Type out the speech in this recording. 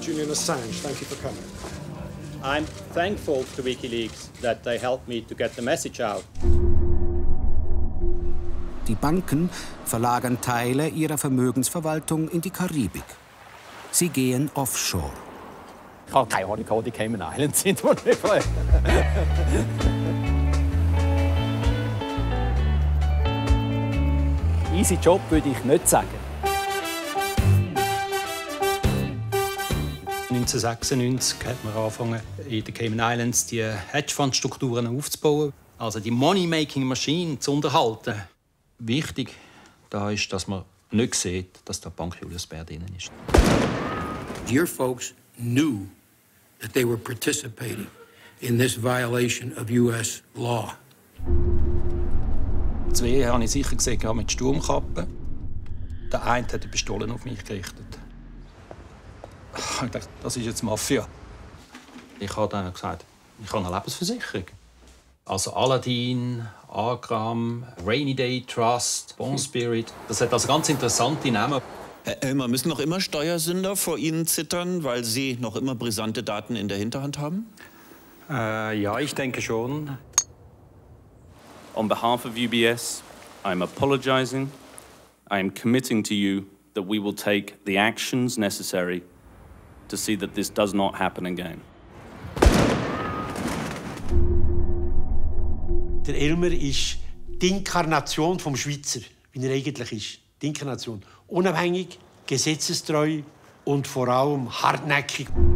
Julian Assange. Thank you for coming. I'm thankful to WikiLeaks that they helped me to get the message out. Die Banken verlagern Teile ihrer Vermögensverwaltung in die Karibik. Sie gehen offshore. Ich habe keine Ahnung, wo die Cayman Islands sind. Easy Job würde ich nicht sagen. 1996 hat man angefangen, in den Cayman Islands die Hedgefondsstrukturen aufzubauen, also die Money-Making-Maschine zu unterhalten. Wichtig da ist, dass man nicht sieht, dass da Bank Julius Baer drin ist. Your folks knew that they were participating in this violation of U.S. law. Zwei habe ich sicher gesehen mit Sturmkappen. Der eine hat die Pistolen auf mich gerichtet. Ich dachte, das ist jetzt Mafia. Ich habe dann gesagt, ich habe eine Lebensversicherung. Also Aladdin, Agram, Rainy Day Trust, Bond Spirit. Das hat also ganz interessante Namen. Herr Elmer, müssen noch immer Steuersünder vor Ihnen zittern, weil Sie noch immer brisante Daten in der Hinterhand haben? Ja, ich denke schon. On behalf of UBS, I'm apologizing. I am committing to you that we will take the actions necessary to see that this does not happen again. Der Elmer ist die Inkarnation vom Schweizer, wie er eigentlich ist. Die Inkarnation. Unabhängig, gesetzestreu und vor allem hartnäckig.